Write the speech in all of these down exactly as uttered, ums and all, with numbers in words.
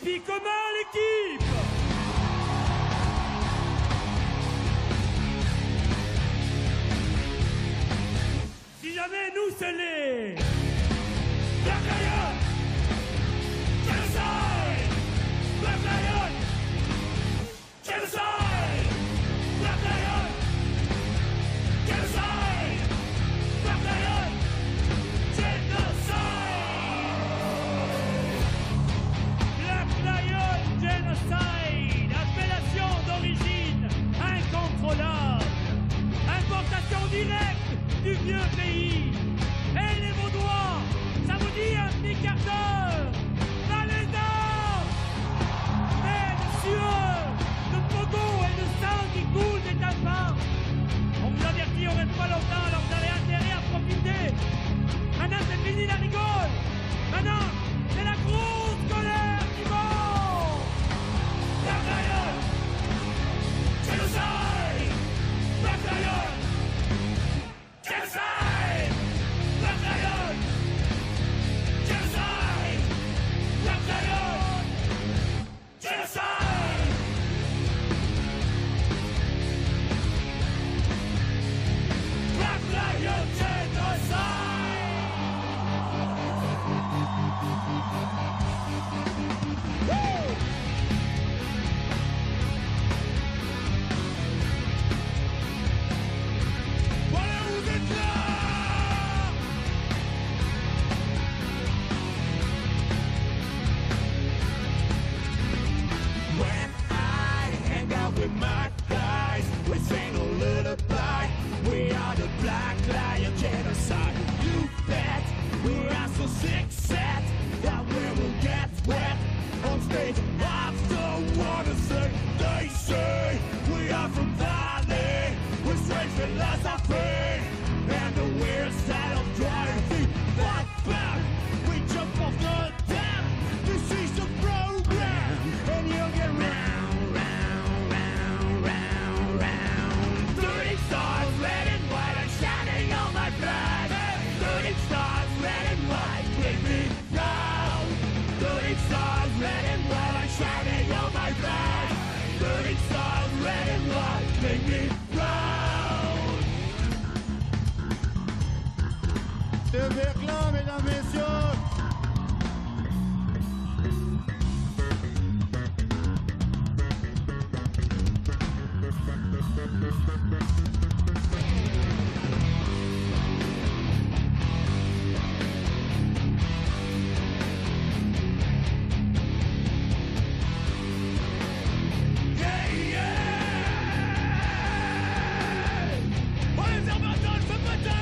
puis comment l'équipe? Si jamais nous c'est les Black Lion, Genocide, Black Lion, Genocide, Black Lion, Genocide, Black Lion, Genocide, Black Lion, Genocide, appellation d'origine incontrôlable, importation directe du vieux pays. Et les Vaudois, ça vous dit un petit quart d'heure? Valaisan! Et de sueur, de pogo et de sang qui coule des tympans. On vous avertit, on reste pas longtemps, alors vous avez intérêt à profiter. Maintenant c'est fini la rigole. Maintenant, c'est la grosse colère qui monte. Black Lion! Genocide! Black Lion! Genocide! Black Lion! Genocide! Black Lion! Genocide! Black Lion Genocide! Woo! Voilà, vous êtes là! When I hang out with my guys, we sing a lullaby. We are the Black Lion Genocide. You bet we are so sick set that we will get wet on stage. After wanna say, they say we are from Valley with strange philosophy and the weird style of driving. Back back, we jump off the dam. This is the program, and you'll get round, round, round, round, round. Thirty stars, red and white, and shining on my back. Thirty stars, red and white, make me proud. Thirty stars, red and white, and shining on my back. Thirty stars, red and white, make me proud. C'est Verclin, mesdames, messieurs. Yeah, yeah! On les abandonne ce matin!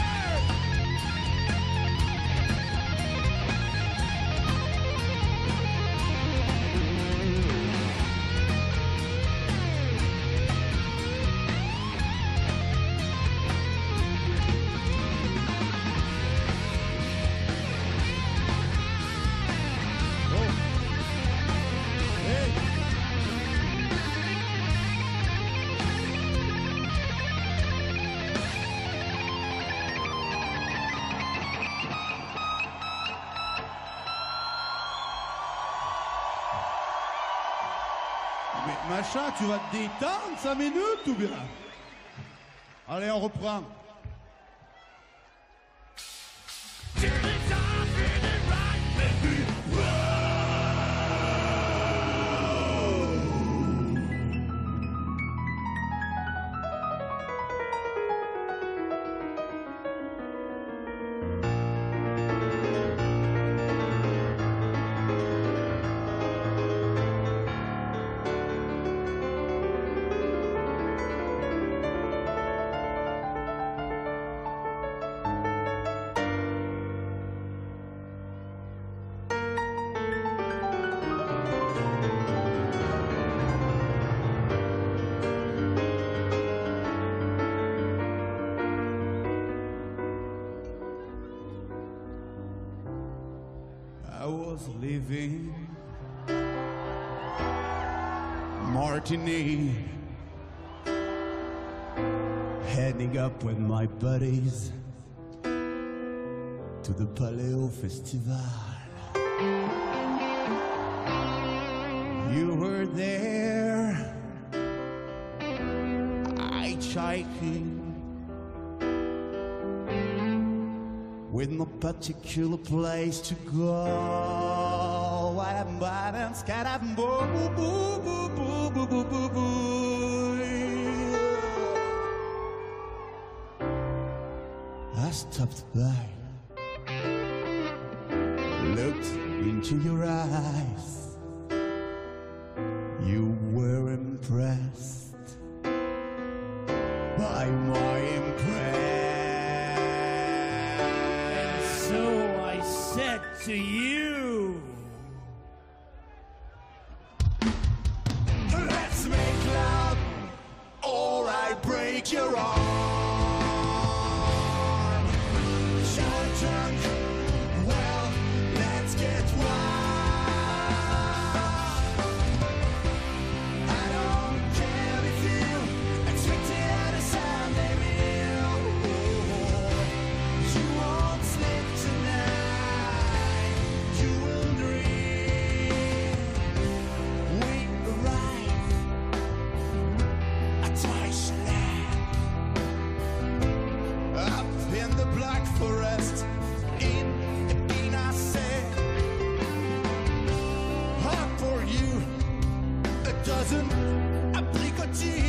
Mais machin, tu vas te détendre cinq minutes ou bien? Allez, on reprend. I was leaving Martinique, heading up with my buddies to the Paléo Festival. You were there, hitchhiking, with no particular place to go. What I'm buying, scat up, boo, boo, boo, boo, boo, boo, boo, boo, boo. I stopped by, looked into your eyes. You were impressed by my impress. And so I said to you, let's make love, or I break your arm. You're drunk, well, let's get wild. I don't care if you expect it at a Sunday meal. You won't sleep tonight, you will dream. We arrive at Deutschland, up in the Black Forest, in Ebinase. Hot for you, a dozen apricotiers.